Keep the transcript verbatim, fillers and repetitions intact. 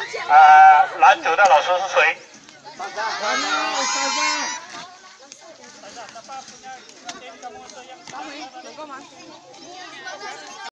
啊，篮球的老师是谁？ 大家，大家。